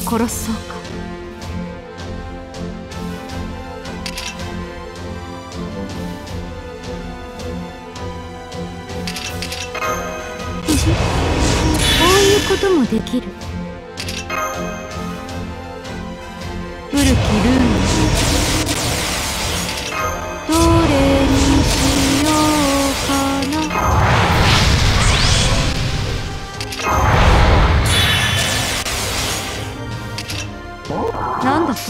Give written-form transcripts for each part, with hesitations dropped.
殺そうか。こういうこともできる。古きルール、どれにしようかな。なんだと？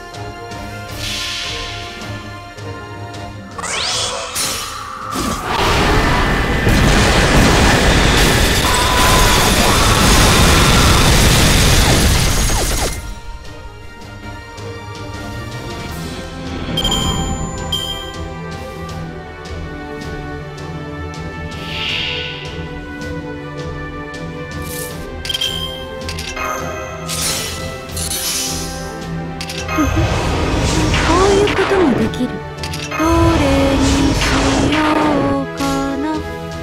こういうこともできる。どれにしようかな。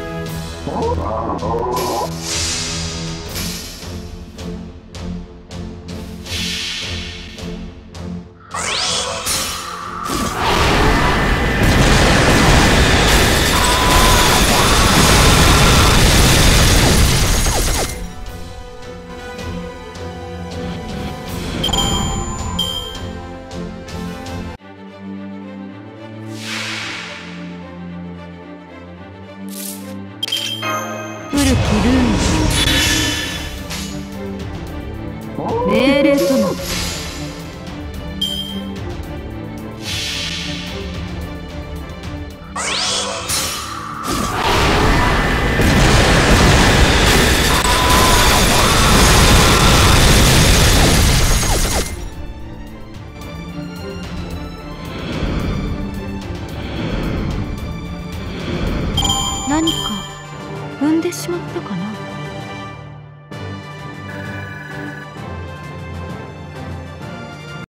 古きルール、命令となる。何か踏んでしまったかな。